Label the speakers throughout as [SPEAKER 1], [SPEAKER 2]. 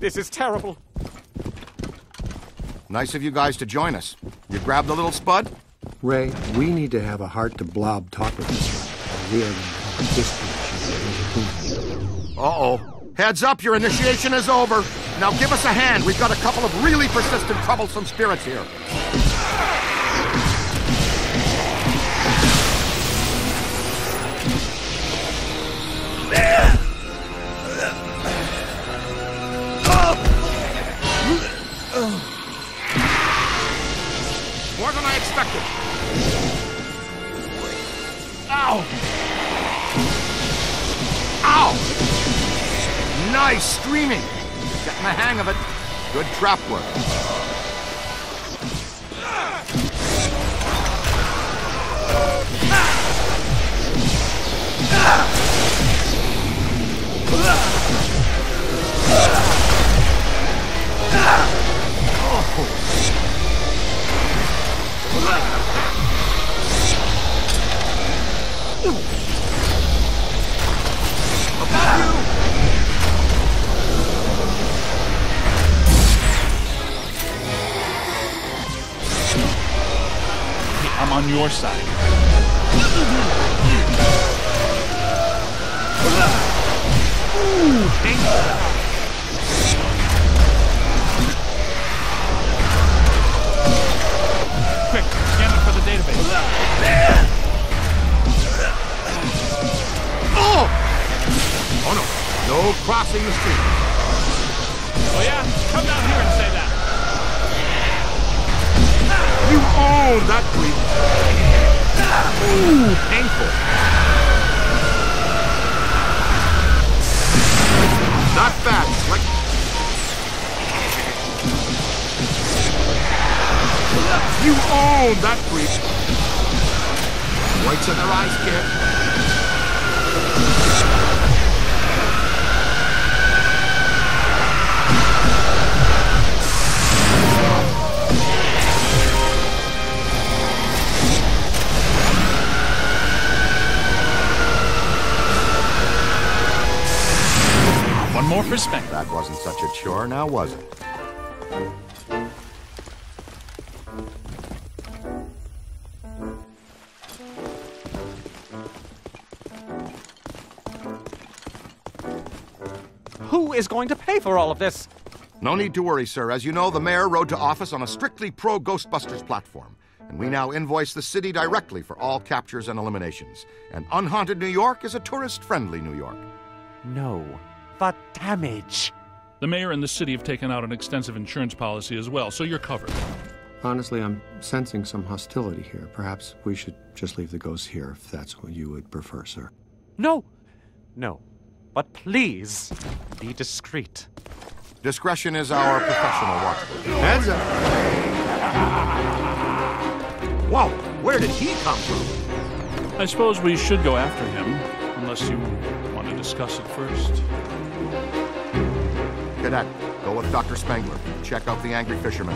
[SPEAKER 1] This is terrible.
[SPEAKER 2] Nice of you guys to join us. You grabbed the little spud?
[SPEAKER 3] Ray, we need to have a heart-to-blob talk with this one. We are going to have a
[SPEAKER 2] Uh-oh. Heads up, your initiation is over. Now give us a hand. We've got a couple of really persistent, troublesome spirits here. More than I expected. Ow! Ow! Nice screaming. Getting the hang of it. Good trap work.
[SPEAKER 4] I'm on your side. Ooh, painful. Quick, scan it for the database.
[SPEAKER 2] Oh no, no crossing the street.
[SPEAKER 4] Oh yeah? Come down here and say that.
[SPEAKER 2] You own that creep. Ooh, painful. Not bad, Slick. You own that creep. Whites in their eyes, kid.
[SPEAKER 4] One more for Spengler.
[SPEAKER 2] That wasn't such a chore, now was it?
[SPEAKER 1] Who is going to pay for all of this?
[SPEAKER 2] No need to worry, sir. As you know, the mayor rode to office on a strictly pro-Ghostbusters platform. And we now invoice the city directly for all captures and eliminations. And Unhaunted New York is a tourist-friendly New York.
[SPEAKER 1] No. The damage.
[SPEAKER 4] The mayor and the city have taken out an extensive insurance policy as well, so you're covered.
[SPEAKER 3] Honestly, I'm sensing some hostility here. Perhaps we should just leave the ghosts here if that's what you would prefer, sir.
[SPEAKER 1] No. No. But please, be discreet.
[SPEAKER 2] Discretion is our professional watchword.
[SPEAKER 3] Heads up!
[SPEAKER 2] Whoa, where did he come from?
[SPEAKER 4] I suppose we should go after him, unless you want to discuss it first.
[SPEAKER 2] Cadet, go with Dr. Spengler. Check out the Angry Fisherman.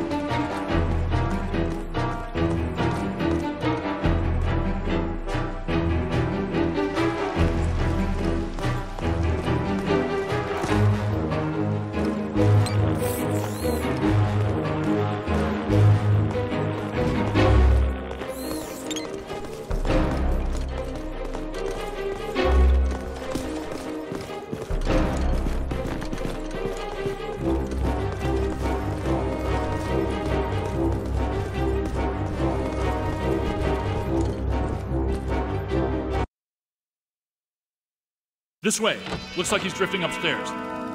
[SPEAKER 4] This way. Looks like he's drifting upstairs.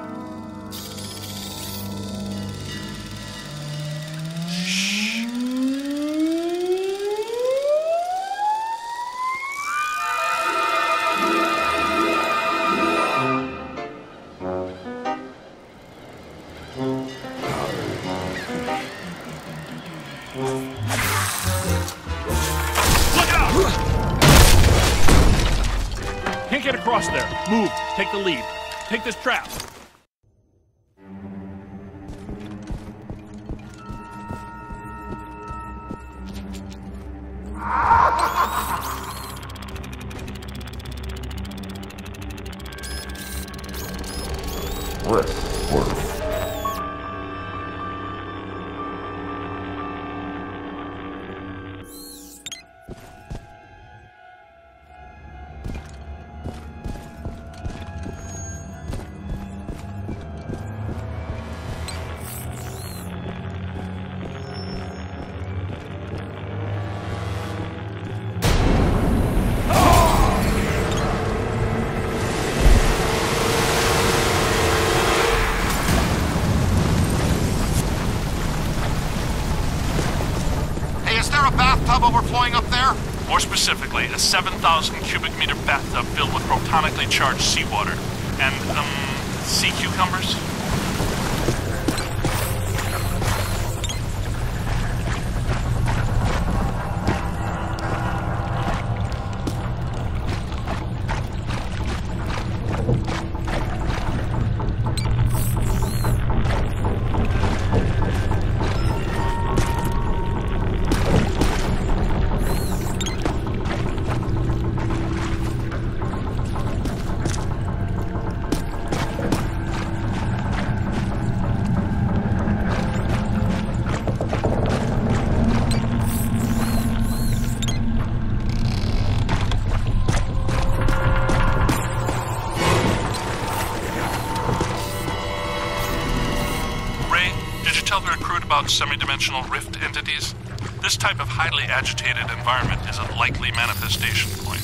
[SPEAKER 4] Can't get across there. Move. Take the lead. Take this trap.
[SPEAKER 5] Rest,
[SPEAKER 2] bathtub overflowing up there?
[SPEAKER 4] More specifically, a 7,000 cubic meter bathtub filled with protonically charged seawater. And, sea cucumbers? About semi-dimensional rift entities. This type of highly agitated environment is a likely manifestation point.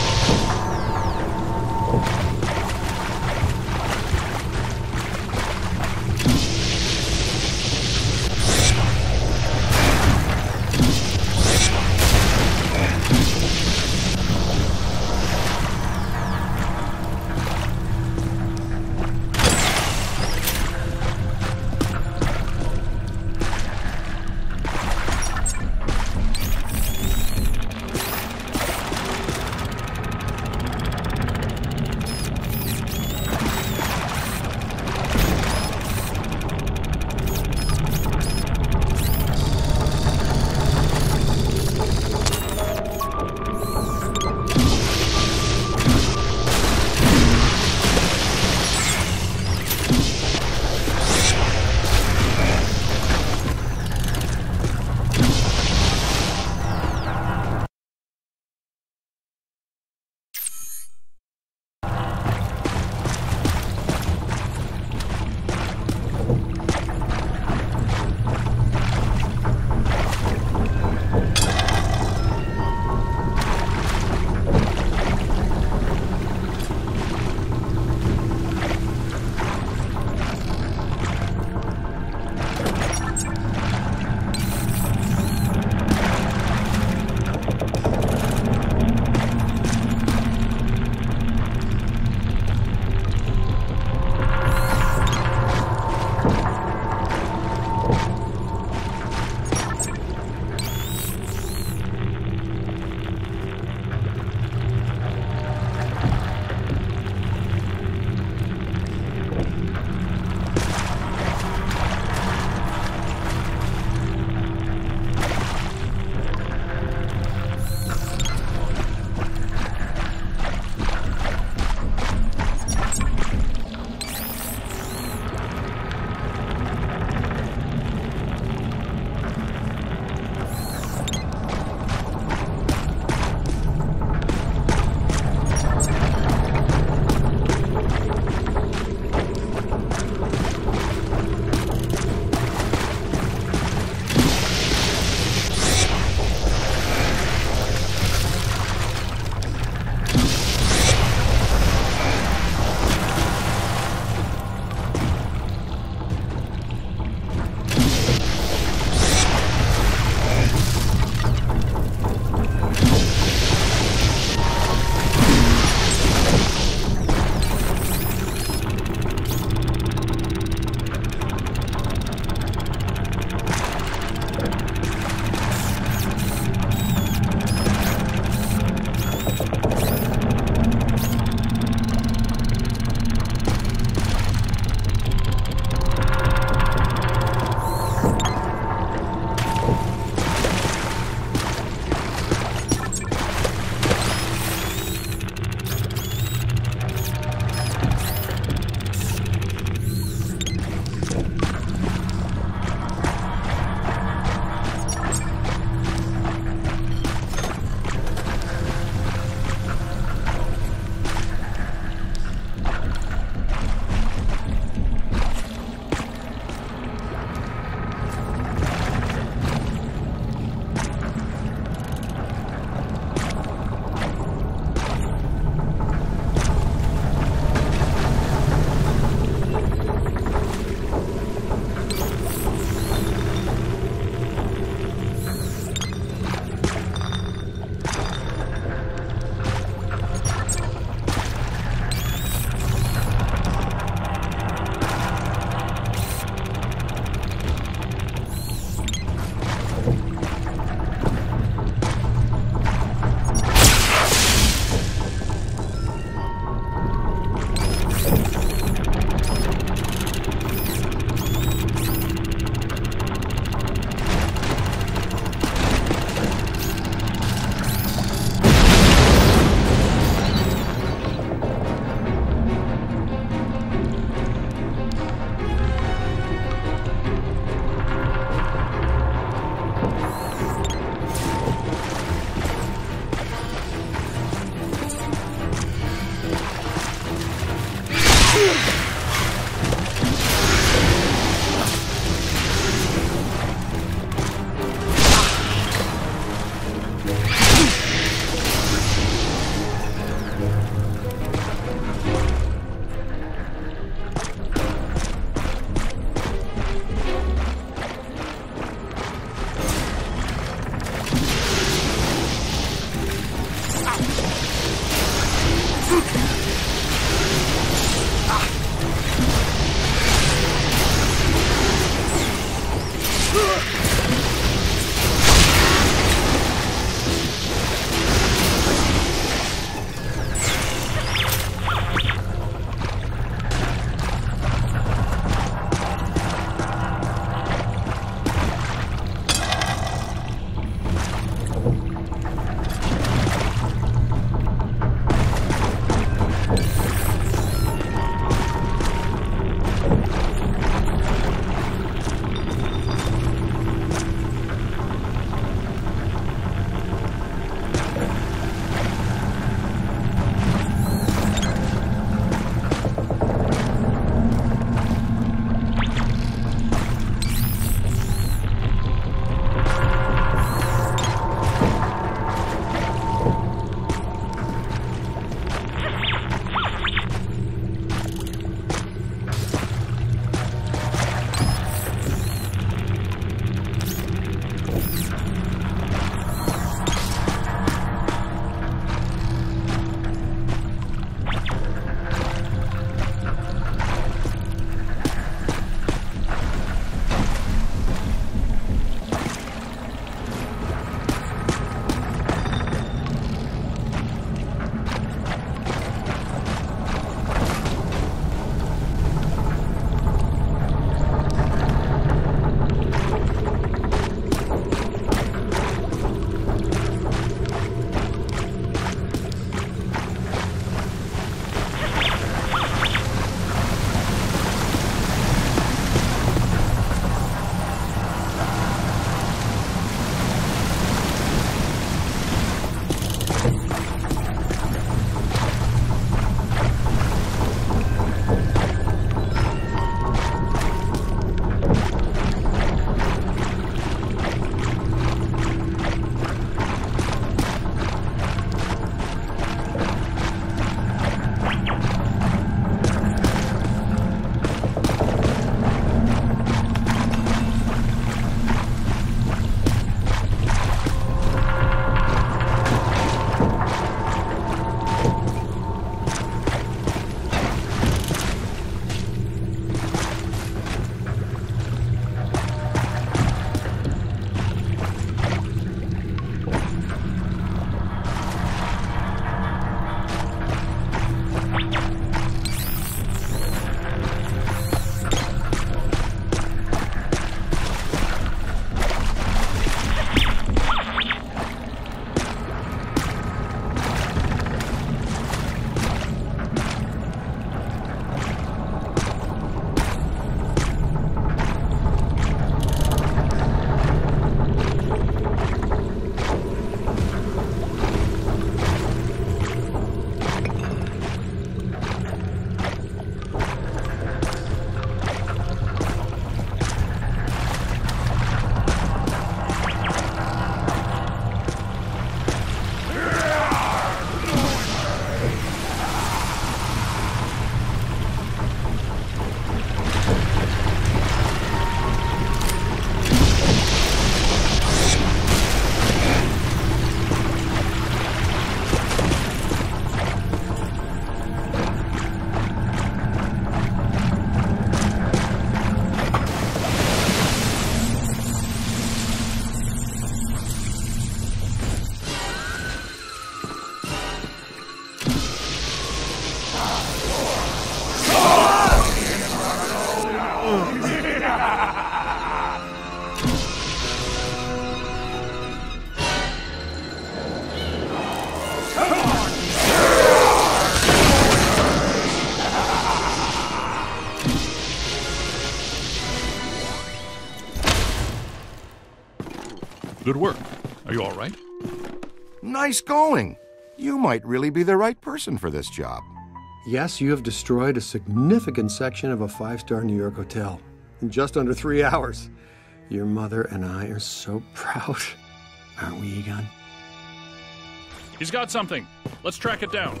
[SPEAKER 5] Good work. Are you all right?
[SPEAKER 2] Nice going. You might really be the right person for this job.
[SPEAKER 3] Yes, you have destroyed a significant section of a 5-star New York hotel in just under 3 hours. Your mother and I are so proud. Aren't we, Egon?
[SPEAKER 5] He's got something. Let's track it down.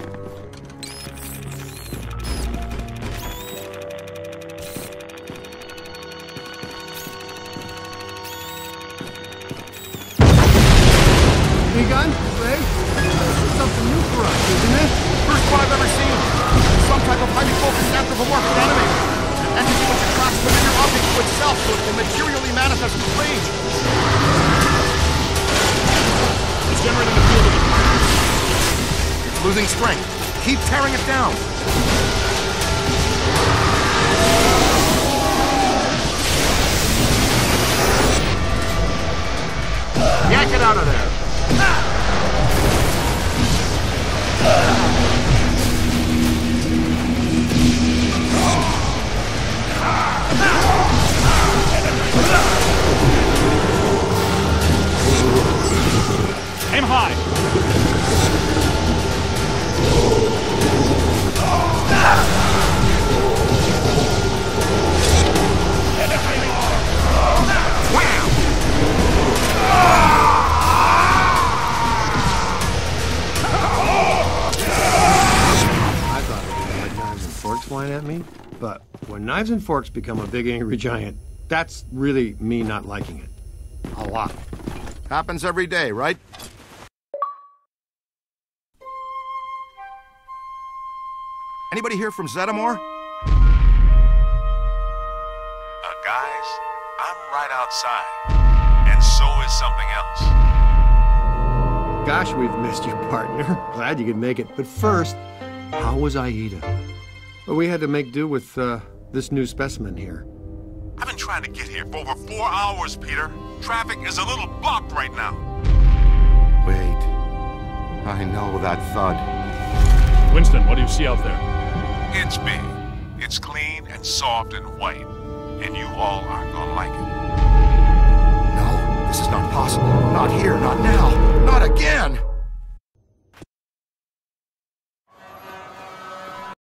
[SPEAKER 3] Egon, Ray, this is something new for us, isn't it?
[SPEAKER 2] First one I've ever seen. Some type of highly focused anthropomorphic animator. An entity which attracts familiar objects to itself so it will materially manifest its rage.
[SPEAKER 5] It's generating a field of it.
[SPEAKER 2] It's losing strength. Keep tearing it down. Yank it out of there.
[SPEAKER 5] Aim high.
[SPEAKER 3] I thought it had knives and forks flying at me, but when knives and forks become a big angry giant, that's really me not liking it. A lot.
[SPEAKER 2] Happens every day, right? Anybody here from Zetamore?
[SPEAKER 6] Guys, I'm right outside. And so is something else.
[SPEAKER 3] Gosh, we've missed you, partner. Glad you could make it. But first, how was Aida? Well, we had to make do with this new specimen here.
[SPEAKER 6] I've been trying to get here for over 4 hours, Peter. Traffic is a little blocked right now.
[SPEAKER 2] Wait. I know that thud.
[SPEAKER 5] Winston, what do you see out there?
[SPEAKER 6] It's big. It's clean and soft and white. And you all aren't gonna like it.
[SPEAKER 2] No, this is not possible. Not here, not now, not again.